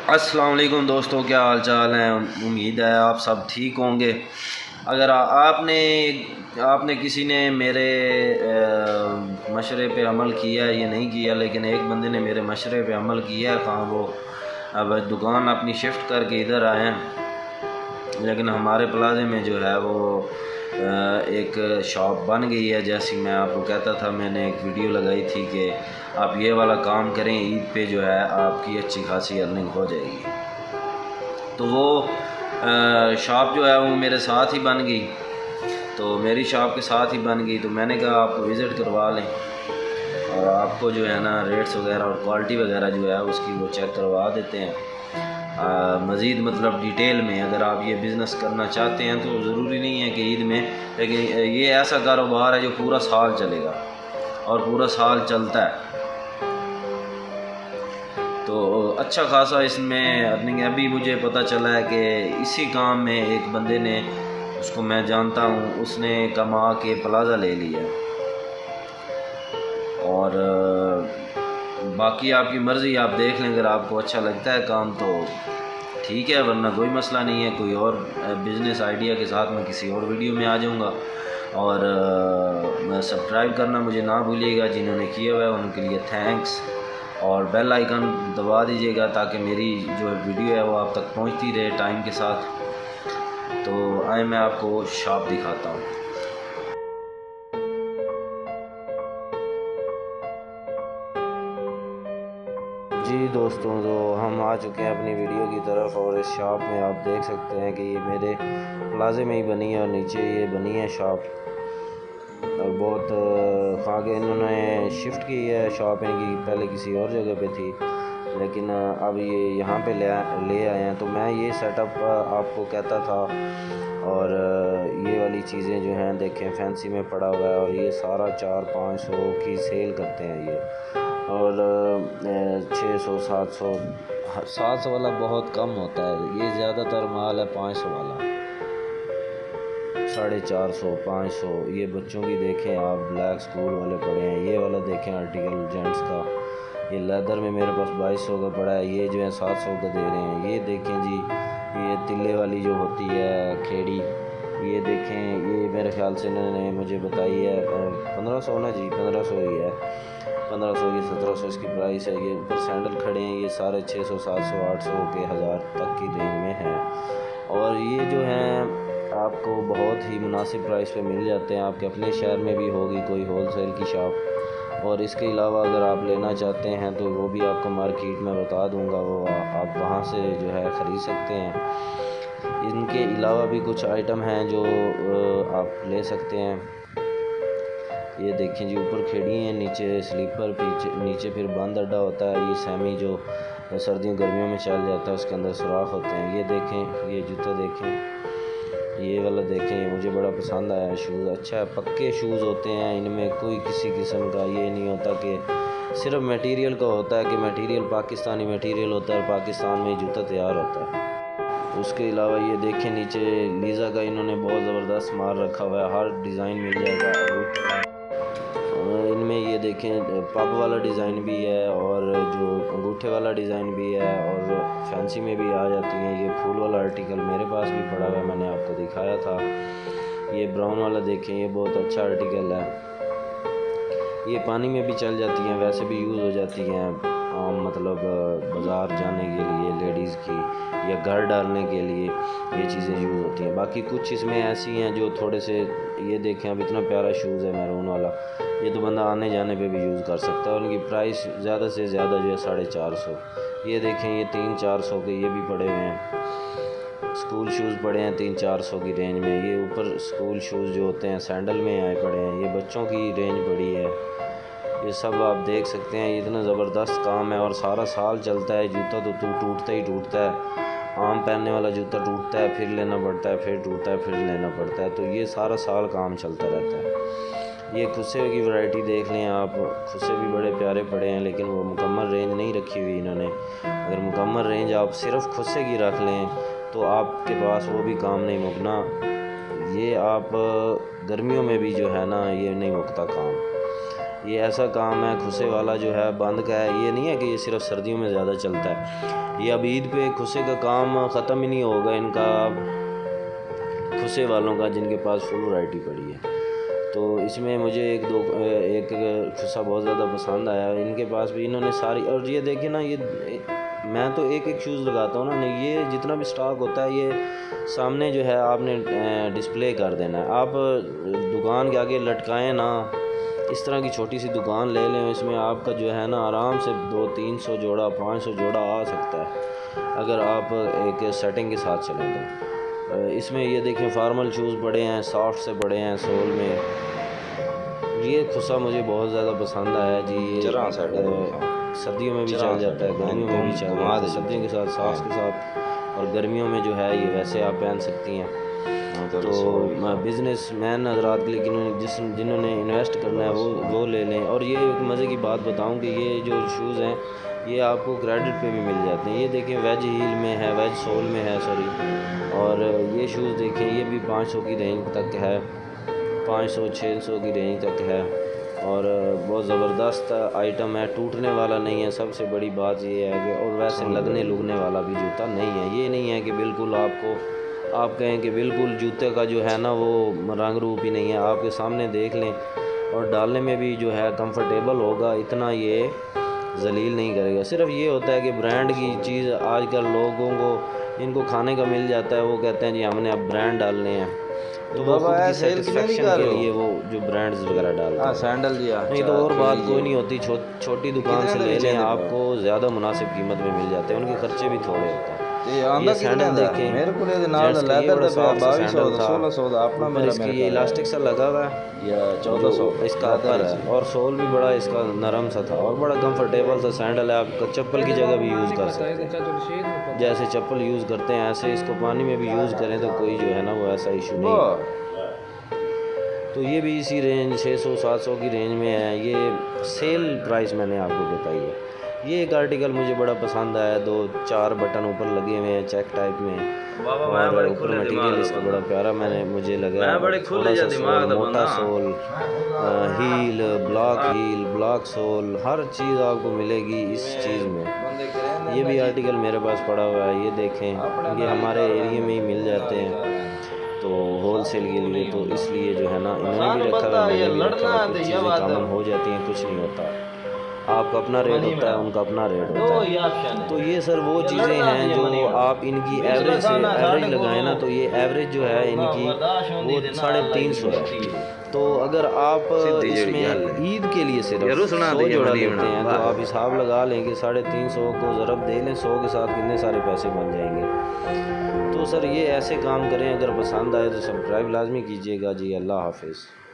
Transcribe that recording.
अस्सलाम वालेकुम दोस्तों, क्या हाल चाल है। उम्मीद है आप सब ठीक होंगे। अगर आपने किसी ने मेरे मशवरे पे अमल किया है या नहीं किया, लेकिन एक बंदे ने मेरे मशवरे पे अमल किया है। कहाँ वो अब दुकान अपनी शिफ्ट करके इधर आए हैं, लेकिन हमारे प्लाजे में जो है वो एक शॉप बन गई है। जैसी मैं आपको कहता था, मैंने एक वीडियो लगाई थी कि आप ये वाला काम करें, ईद पे जो है आपकी अच्छी खासी अर्निंग हो जाएगी। तो वो शॉप जो है वो मेरे साथ ही बन गई। तो मेरी शॉप के साथ ही बन गई, तो मैंने कहा आपको विज़िट करवा लें और आपको जो है ना रेट्स वगैरह और क्वालिटी वगैरह जो है उसकी वो चेक करवा देते हैं मज़ीद, मतलब डिटेल में। अगर आप ये बिज़नेस करना चाहते हैं तो ज़रूरी नहीं है कि ईद में, लेकिन ये ऐसा कारोबार है जो पूरा साल चलेगा और पूरा साल चलता है। तो अच्छा खासा इसमें अर्निंग। अभी मुझे पता चला है कि इसी काम में एक बंदे ने, उसको मैं जानता हूँ, उसने कमा के प्लाज़ा ले लिया। और बाकी आपकी मर्ज़ी, आप देख लें। अगर आपको अच्छा लगता है काम तो ठीक है, वरना कोई मसला नहीं है। कोई और बिज़नेस आइडिया के साथ मैं किसी और वीडियो में आ जाऊँगा। और सब्सक्राइब करना मुझे ना भूलिएगा। जिन्होंने किया हुआ है उनके लिए थैंक्स, और बेल आइकन दबा दीजिएगा ताकि मेरी जो वीडियो है वो आप तक पहुंचती रहे टाइम के साथ। तो आए मैं आपको शॉप दिखाता हूँ। जी दोस्तों, तो हम आ चुके हैं अपनी वीडियो की तरफ, और इस शॉप में आप देख सकते हैं कि ये मेरे प्लाजे में ही बनी है और नीचे ये बनी है शॉप। और बहुत आगे इन्होंने शिफ्ट की है शॉप इनकी, पहले किसी और जगह पे थी, लेकिन अब ये यहाँ पे ले आए हैं। तो मैं ये सेटअप आपको कहता था। और ये वाली चीज़ें जो हैं देखें फैंसी में पड़ा हुआ है, और ये सारा 400-500 की सेल करते हैं ये। और 600-700 वाला बहुत कम होता है। ये ज़्यादातर माल है 500 वाला, 450-500। ये बच्चों की देखें आप, ब्लैक स्कूल वाले पड़े हैं। ये वाला देखें आर्टिकल जेंट्स का, ये लेदर में मेरे पास 2200 का पड़ा है। ये जो है 700 का दे रहे हैं। ये देखें जी, ये तिल्ले वाली जो होती है खेड़ी, ये देखें। ये मेरे ख्याल से इन्होंने मुझे बताई है 1500 ना जी, 1500 ही है। 1500 ये 1700 इसकी प्राइस है। ये ऊपर सैंडल खड़े हैं, ये सारे 600, 700, 800 के 1000 तक की रेंज में हैं। और ये जो हैं आपको बहुत ही मुनासिब प्राइस पे मिल जाते हैं। आपके अपने शहर में भी होगी कोई होलसेल की शॉप। और इसके अलावा अगर आप लेना चाहते हैं तो वो भी आपको मार्केट में बता दूंगा, वो आप वहाँ से जो है ख़रीद सकते हैं। इनके अलावा भी कुछ आइटम हैं जो आप ले सकते हैं। ये देखें जी, ऊपर खेड़ी हैं, नीचे स्लीपर, नीचे फिर बंद अड्डा होता है। ये सेमी जो सर्दियों गर्मियों में चल जाता है, उसके अंदर सुराख होते हैं। ये देखें, ये जूता देखें, ये वाला देखें, ये मुझे बड़ा पसंद आया शूज़। अच्छा है, पक्के शूज़ होते हैं, इनमें कोई किसी किस्म का ये नहीं होता कि सिर्फ मटेरियल का होता है कि मटेरियल पाकिस्तानी मटेरियल होता है और पाकिस्तान में जूता तैयार होता है। उसके अलावा ये देखें नीचे लीज़ा का इन्होंने बहुत ज़बरदस्त माल रखा हुआ है, हर डिज़ाइन मिल जाएगा। इनमें ये देखें पब वाला डिज़ाइन भी है और जो अंगूठे वाला डिज़ाइन भी है, और फैंसी में भी आ जाती हैं। ये फूल वाला आर्टिकल मेरे पास भी पड़ा हुआ है, मैंने आपको दिखाया था। ये ब्राउन वाला देखें, ये बहुत अच्छा आर्टिकल है। ये पानी में भी चल जाती हैं, वैसे भी यूज़ हो जाती हैं आम, मतलब बाज़ार जाने के लिए लेडीज़ की, या घर डालने के लिए ये चीज़ें यूज़ होती हैं। बाकी कुछ इसमें ऐसी हैं जो थोड़े से, ये देखें अब इतना प्यारा शूज़ है मैरून वाला, ये तो बंदा आने जाने पे भी यूज़ कर सकता है। उनकी प्राइस ज़्यादा से ज़्यादा जो है 450। ये देखें, ये 300-400 के ये भी पड़े हुए हैं। स्कूल शूज़ पड़े हैं 300-400 की रेंज में। ये ऊपर स्कूल शूज़ जो होते हैं सैंडल में आए पड़े हैं। ये बच्चों की रेंज पड़ी है। ये सब आप देख सकते हैं। इतना ज़बरदस्त काम है और सारा साल चलता है। जूता तो टूटता ही टूटता है। आम पहनने वाला जूता टूटता है, फिर लेना पड़ता है, फिर टूटता है, फिर लेना पड़ता है। तो ये सारा साल काम चलता रहता है। ये खुस्से की वैरायटी देख लें आप, खुस्से भी बड़े प्यारे पड़े हैं, लेकिन वो मुकम्मल रेंज नहीं रखी हुई इन्होंने। अगर मुकम्मल रेंज आप सिर्फ खुस्से की रख लें तो आपके पास वो भी काम नहीं मुकना। ये आप गर्मियों में भी जो है ना, ये नहीं मुकता काम। ये ऐसा काम है खुसे वाला जो है बंद का है, ये नहीं है कि ये सिर्फ सर्दियों में ज़्यादा चलता है। ये अब ईद पे खुसे का काम ख़त्म ही नहीं होगा इनका, खुसे वालों का जिनके पास फुल वैरायटी पड़ी है। तो इसमें मुझे एक खुसा बहुत ज़्यादा पसंद आया इनके पास भी, इन्होंने सारी। और ये देखिए ना, ये मैं तो एक शूज़ लगाता हूँ ना, ये जितना भी स्टॉक होता है ये सामने जो है आपने डिस्प्ले कर देना है। आप दुकान के आगे लटकाएं ना, इस तरह की छोटी सी दुकान ले लें, इसमें आपका जो है ना आराम से 200-300 जोड़ा 500 जोड़ा आ सकता है अगर आप एक सेटिंग के साथ चलें तो। इसमें ये देखें फार्मल शूज़ बड़े हैं, सॉफ्ट से बड़े हैं सोल में। ये खुसा मुझे बहुत ज़्यादा पसंद आया जी। ये सर्दियों में भी चल जाता है, गर्मियों में भी चल जाता है, सर्दियों के साथ सॉक्स के साथ, और गर्मियों में जो है ये वैसे आप पहन सकती हैं। तो बिज़नेस मैन हज़रात के लिए जिन्होंने इन्वेस्ट करना है वो ले लें। और ये एक मज़े की बात बताऊं कि ये जो शूज़ हैं ये आपको क्रेडिट पे भी मिल जाते हैं। ये देखें वेज हील में है, वेज सोल में है सॉरी। और ये शूज़ देखें ये भी 500 की रेंज तक है, 500-600 की रेंज तक है, और बहुत ज़बरदस्त आइटम है, टूटने वाला नहीं है। सबसे बड़ी बात ये है कि और वैसे लगने लुगने वाला भी जूता नहीं है। ये नहीं है कि बिल्कुल आप कहें कि बिल्कुल जूते का जो है ना वो रंग रूप ही नहीं है, आपके सामने देख लें। और डालने में भी जो है कंफर्टेबल होगा, इतना ये जलील नहीं करेगा। सिर्फ ये होता है कि ब्रांड की चीज़ आजकल लोगों को इनको खाने का मिल जाता है, वो कहते हैं जी हमने अब ब्रांड डालने हैं, तो वो खुद की सेटिस्फेक्शन के लिए वो जो ब्रांड्स वगैरह डालते हैं। सैंडल जी नहीं तो और बात कोई नहीं होती। छोटी दुकान से ले लें, आपको ज़्यादा मुनासिब कीमत में मिल जाते हैं, उनके खर्चे भी थोड़े होते हैं। ये सैंडल देखें, मेरे को नाल लेदर दा 2200 दा अपना मेरा इसकी ये इलास्टिक सा लगा हुआ है, या 1400 इसका ऊपर है, और सोल भी बड़ा इसका नरम सा था और बड़ा कंफर्टेबल सा सैंडल है। आप चप्पल की जगह भी यूज़ कर सकते हैं, जैसे चप्पल यूज़ करते हैं ऐसे इसको पानी में भी यूज़ करें तो कोई जो है ना वो ऐसा इशू नहीं है। तो ये भी इसी रेंज 600-700 की रेंज में है। ये सेल प्राइस मैंने आपको बताई है। ये एक आर्टिकल मुझे बड़ा पसंद आया, 2-4 बटन ऊपर लगे हुए हैं चेक टाइप में, और ऊपर मटेरियल इसका बड़ा प्यारा मुझे लगा। थोड़ा सा सोल, मोटा सोल, हील, ब्लॉक सोल, हर चीज़ आपको मिलेगी इस चीज़ में। ये भी आर्टिकल मेरे पास पड़ा हुआ है, ये देखें, ये हमारे एरिया में ही मिल जाते हैं तो होलसेल के लिए, तो इसलिए जो है ना इन्होंने भी रखा हुआ है, मैंने भी रखा है। कुछ चीज़ें कॉमन हो जाती हैं, कुछ नहीं होता, आपका अपना रेट होता है, उनका अपना रेट होता है। तो ये सर वो चीज़ें हैं जो आप इनकी एवरेज लगाएं ना, तो ये एवरेज जो है इनकी वो 350 है। तो अगर आप इसमें ईद के लिए सिर्फ 100 जोड़ा लेते हैं तो आप हिसाब लगा लें कि 350 को ज़रब दे लें 100 के साथ कितने सारे पैसे बन जाएंगे। तो सर ये ऐसे काम करें, अगर पसंद आए तो सब्सक्राइब लाजमी कीजिएगा जी। अल्लाह हाफिज़।